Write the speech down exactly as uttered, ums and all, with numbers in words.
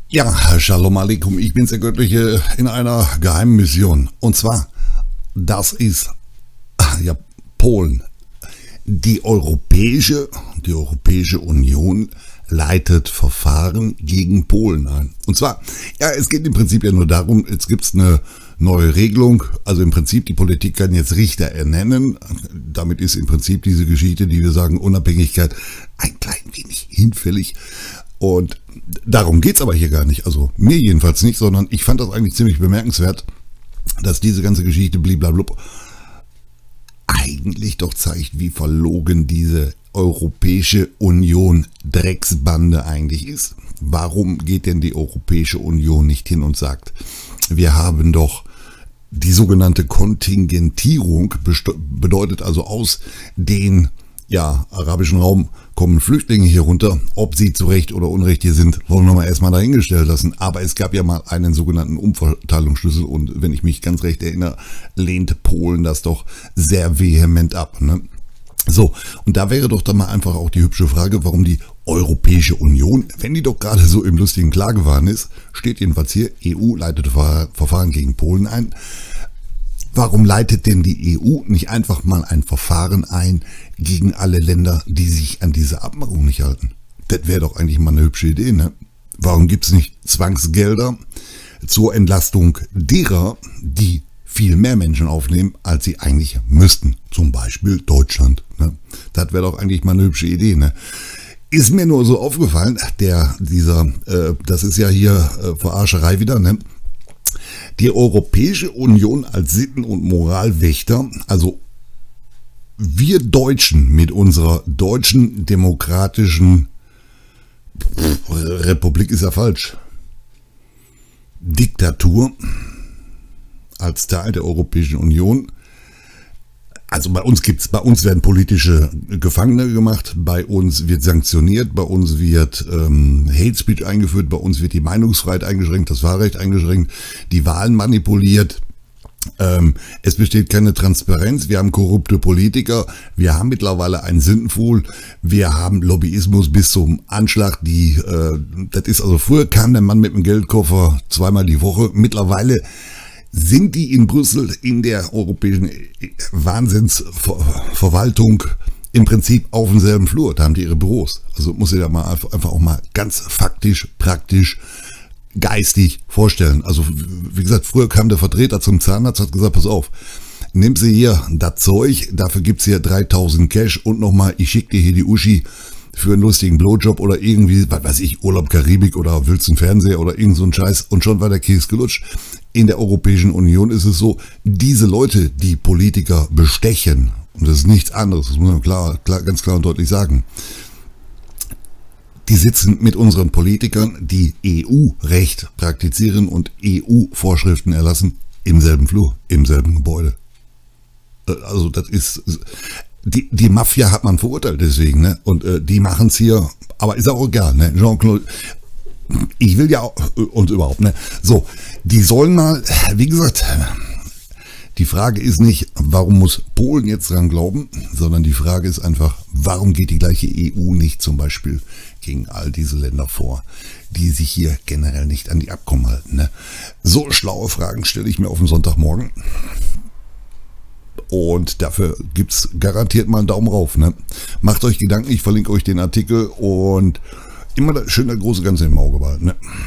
Ja, Shalom Aleichem, ich bin's, der Göttliche, in einer geheimen Mission. Und zwar, das ist, ja, Polen. Die Europäische, die Europäische Union leitet Verfahren gegen Polen ein. Und zwar, ja, es geht im Prinzip ja nur darum, jetzt gibt's eine neue Regelung, also im Prinzip die Politik kann jetzt Richter ernennen. Damit ist im Prinzip diese Geschichte, die wir sagen, Unabhängigkeit, ein klein wenig hinfällig. Und darum geht's aber hier gar nicht, also mir jedenfalls nicht, sondern ich fand das eigentlich ziemlich bemerkenswert, dass diese ganze Geschichte bliblablub eigentlich doch zeigt, wie verlogen diese Europäische Union Drecksbande eigentlich ist. Warum geht denn die Europäische Union nicht hin und sagt, wir haben doch die sogenannte Kontingentierung, bedeutet also aus den ja, arabischen Raum kommen Flüchtlinge hier runter. Ob sie zu Recht oder Unrecht hier sind, wollen wir mal erstmal dahingestellt lassen. Aber es gab ja mal einen sogenannten Umverteilungsschlüssel und wenn ich mich ganz recht erinnere, lehnt Polen das doch sehr vehement ab. Ne? So, und da wäre doch dann mal einfach auch die hübsche Frage, warum die Europäische Union, wenn die doch gerade so im lustigen Klagewahn ist, steht jedenfalls hier, E U leitet Verfahren gegen Polen ein. Warum leitet denn die E U nicht einfach mal ein Verfahren ein gegen alle Länder, die sich an diese Abmachung nicht halten? Das wäre doch eigentlich mal eine hübsche Idee, ne? Warum gibt es nicht Zwangsgelder zur Entlastung derer, die viel mehr Menschen aufnehmen, als sie eigentlich müssten? Zum Beispiel Deutschland, ne? Das wäre doch eigentlich mal eine hübsche Idee, ne? Ist mir nur so aufgefallen, der, dieser, äh, das ist ja hier äh, Verarscherei wieder, ne? Die Europäische Union als Sitten- und Moralwächter, also wir Deutschen mit unserer deutschen demokratischen Republik ist ja falsch, Diktatur als Teil der Europäischen Union. Also bei uns gibt's, bei uns werden politische Gefangene gemacht, bei uns wird sanktioniert, bei uns wird ähm, Hate Speech eingeführt, bei uns wird die Meinungsfreiheit eingeschränkt, das Wahlrecht eingeschränkt, die Wahlen manipuliert, ähm, es besteht keine Transparenz, wir haben korrupte Politiker, wir haben mittlerweile einen Sündenpfuhl, wir haben Lobbyismus bis zum Anschlag, die, äh, das ist also, früher kam der Mann mit dem Geldkoffer zweimal die Woche, mittlerweile sind die in Brüssel in der europäischen Wahnsinnsverwaltung im Prinzip auf demselben Flur. Da haben die ihre Büros. Also muss ich da mal einfach auch mal ganz faktisch, praktisch, geistig vorstellen. Also wie gesagt, früher kam der Vertreter zum Zahnarzt, hat gesagt, pass auf, nimm sie hier das Zeug, dafür gibt's hier dreitausend Cash und nochmal, ich schicke dir hier die Uschi für einen lustigen Blowjob oder irgendwie, was weiß ich, Urlaub Karibik oder willst du einen Fernseher oder irgend so ein Scheiß und schon war der Keks gelutscht. In der Europäischen Union ist es so, diese Leute, die Politiker bestechen, und das ist nichts anderes, das muss man klar, klar, ganz klar und deutlich sagen, die sitzen mit unseren Politikern, die E U-Recht praktizieren und E U-Vorschriften erlassen, im selben Flur, im selben Gebäude. Also das ist... Die, die Mafia hat man verurteilt deswegen, ne? Und äh, die machen es hier, aber ist auch egal, ne? Jean-Claude, ich will ja auch, äh, und überhaupt, ne? So, die sollen mal, wie gesagt, die Frage ist nicht, warum muss Polen jetzt dran glauben, sondern die Frage ist einfach, warum geht die gleiche E U nicht zum Beispiel gegen all diese Länder vor, die sich hier generell nicht an die Abkommen halten, ne? So schlaue Fragen stelle ich mir auf den Sonntagmorgen. Und dafür gibt's garantiert mal einen Daumen rauf. Ne? Macht euch Gedanken, ich verlinke euch den Artikel und immer schön das große Ganze im Auge behalten. Ne?